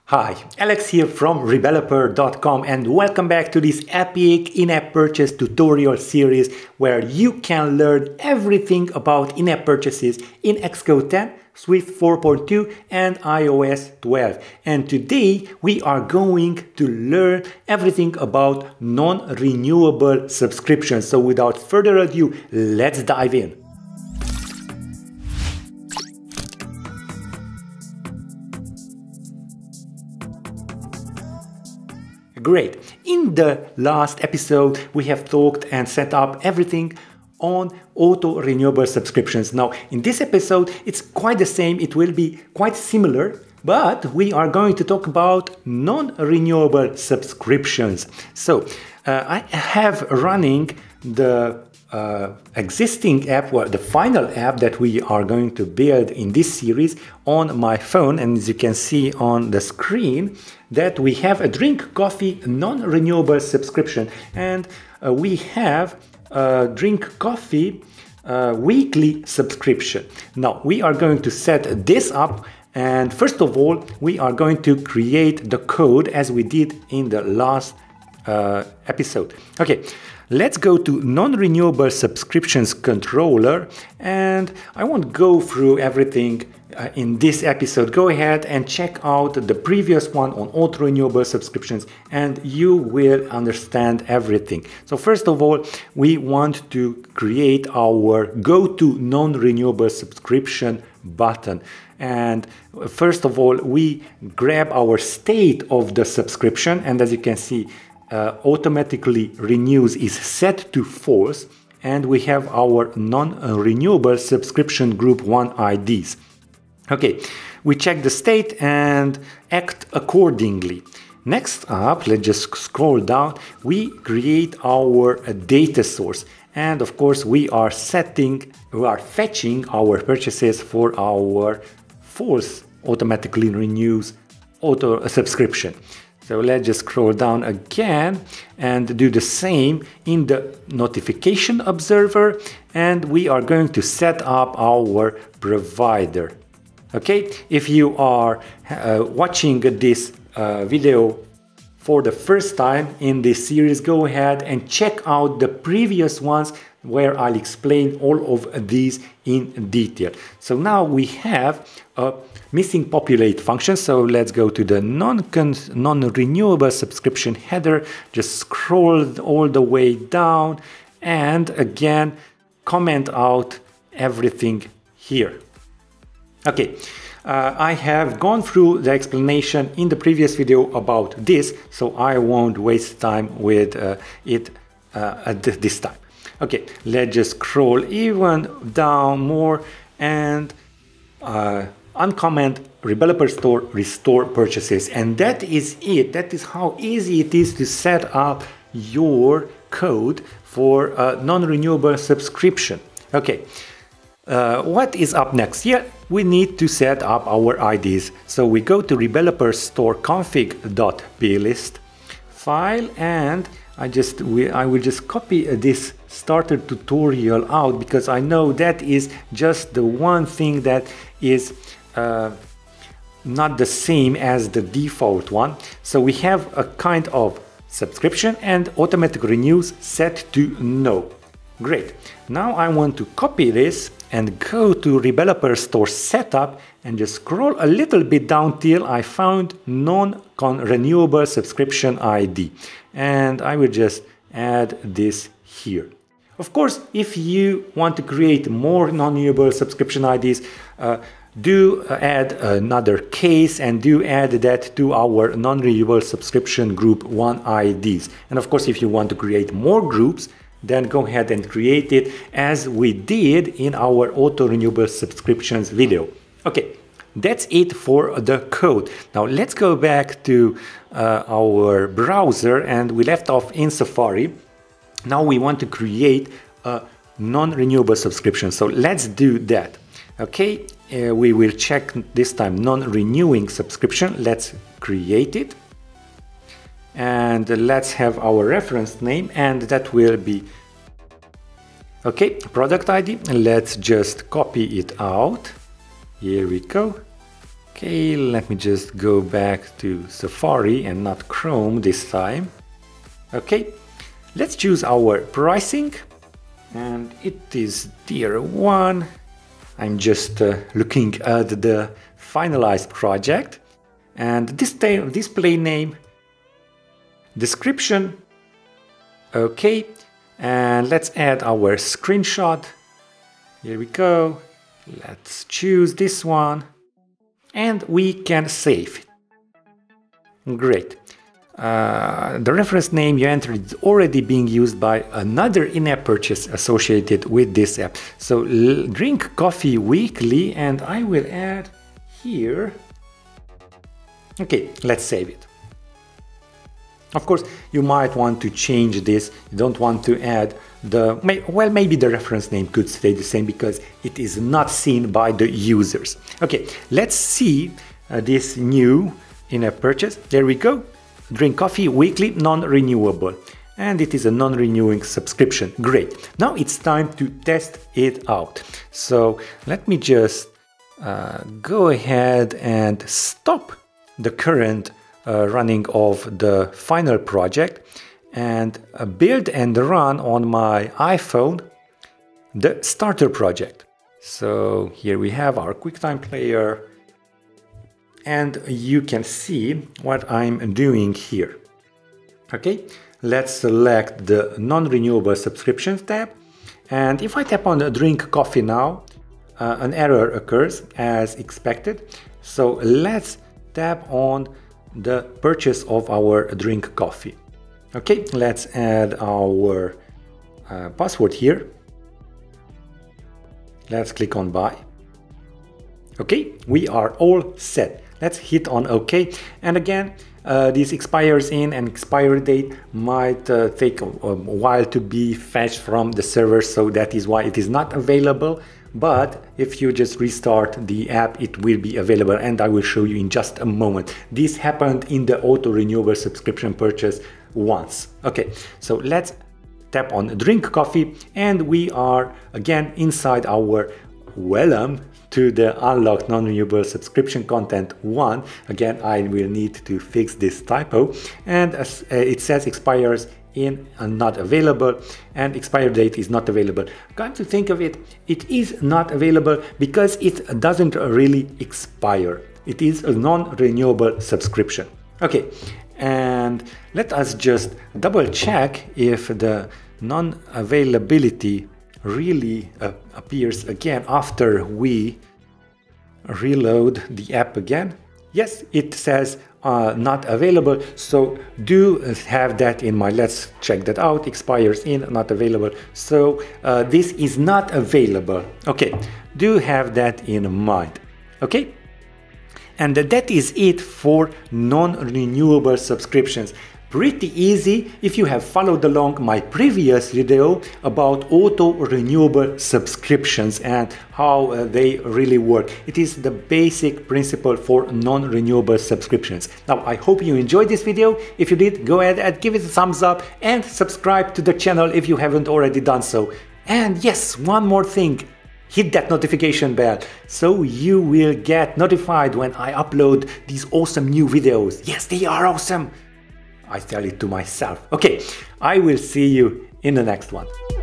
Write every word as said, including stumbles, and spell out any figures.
Hi, Alex here from Rebeloper dot com and welcome back to this epic in-app purchase tutorial series where you can learn everything about in-app purchases in Xcode ten, Swift four point two and i O S twelve. And today we are going to learn everything about non-renewable subscriptions. So without further ado, let's dive in. Great. In the last episode, we have talked and set up everything on auto-renewable subscriptions. Now, in this episode, it's quite the same. It will be quite similar, but we are going to talk about non-renewable subscriptions. So, uh, I have running the uh, existing app, well, the final app that we are going to build in this series on my phone. And as you can see on the screen, that we have a Drink Coffee non-renewable subscription, and uh, we have a Drink Coffee uh, weekly subscription. Now we are going to set this up, and first of all we are going to create the code as we did in the last uh, episode. Okay, let's go to non-renewable subscriptions controller, and I won't go through everything Uh, in this episode. Go ahead and check out the previous one on auto-renewable subscriptions and you will understand everything. So first of all, we want to create our go-to non-renewable subscription button. And first of all, we grab our state of the subscription, and as you can see, uh, automatically renews is set to false, and we have our non-renewable subscription group one I Ds. Okay, we check the state and act accordingly. Next up, let's just scroll down. We create our uh, data source. And of course, we are setting, we are fetching our purchases for our false automatically renews auto subscription. So let's just scroll down again and do the same in the notification observer. And we are going to set up our provider. Okay, if you are uh, watching this uh, video for the first time in this series, go ahead and check out the previous ones where I'll explain all of these in detail. So now we have a missing populate function. So let's go to the non-renewable subscription header, just scroll all the way down and again comment out everything here. Okay, uh, I have gone through the explanation in the previous video about this, so I won't waste time with uh, it uh, at this time. Okay, let's just scroll even down more and uh, uncomment Rebeloper Store Restore Purchases. And that is it. That is how easy it is to set up your code for a non-renewable subscription. Okay. Uh, what is up next? Yeah, we need to set up our I Ds. So we go to Rebeloper Store config.plist file, and I just we, I will just copy this starter tutorial out because I know that is just the one thing that is uh, not the same as the default one. So we have a kind of subscription and automatic renews set to no. Great. Now I want to copy this and go to Rebeloper Store Setup and just scroll a little bit down till I found non-renewable subscription I D. And I will just add this here. Of course, if you want to create more non-renewable subscription I Ds, uh, do add another case and do add that to our non-renewable subscription group one I Ds. And of course, if you want to create more groups, then go ahead and create it as we did in our auto-renewable subscriptions video. Okay, that's it for the code. Now let's go back to uh, our browser, and we left off in Safari. Now we want to create a non-renewable subscription. So let's do that. Okay, uh, we will check this time non-renewing subscription. Let's create it. And let's have our reference name, and that will be, okay, product I D. Let's just copy it out. Here we go. Okay, let me just go back to Safari and not Chrome this time. Okay, let's choose our pricing, and it is tier one. I'm just uh, looking at the finalized project, and this display name, description. Okay, and let's add our screenshot. Here we go. Let's choose this one, and we can save it. Great. Uh, the reference name you entered is already being used by another in-app purchase associated with this app. So drink coffee weekly, and I will add here. Okay, let's save it. Of course, you might want to change this. You don't want to add the, well, maybe the reference name could stay the same because it is not seen by the users. Okay, let's see uh, this new in-app purchase. There we go. Drink coffee weekly, non-renewable. And it is a non-renewing subscription. Great. Now it's time to test it out. So let me just uh, go ahead and stop the current uh, running of the final project and uh, build and run on my iPhone the starter project. So here we have our QuickTime player, and you can see what I'm doing here. Okay, let's select the non-renewable subscriptions tab, and if I tap on drink coffee now, uh, an error occurs as expected. So let's tap on the purchase of our drink coffee. Okay, let's add our uh, password here. Let's click on buy. Okay, we are all set. Let's hit on OK. And again, uh, this expires in, and expiry date might uh, take a, a while to be fetched from the server, so that is why it is not available. But if you just restart the app, it will be available, and I will show you in just a moment. This happened in the auto-renewable subscription purchase once. Okay, so let's tap on drink coffee, and we are again inside our welcome to the unlocked non-renewable subscription content one. Again, I will need to fix this typo, and as, uh, it says expires in and not available, and expiry date is not available. Come to think of it, it is not available because it doesn't really expire. It is a non-renewable subscription. Okay, and let us just double check if the non-availability really uh, appears again after we reload the app again. Yes, it says uh, not available, so do have that in mind. Let's check that out. Expires in, not available. So uh, this is not available. Okay, do have that in mind. Okay, and that is it for non-renewable subscriptions. Pretty easy if you have followed along my previous video about auto-renewable subscriptions and how uh, they really work. It is the basic principle for non-renewable subscriptions. Now, I hope you enjoyed this video. If you did, go ahead and give it a thumbs up and subscribe to the channel if you haven't already done so. And yes, one more thing. Hit that notification bell so you will get notified when I upload these awesome new videos. Yes, they are awesome. I tell it to myself. Okay, I will see you in the next one.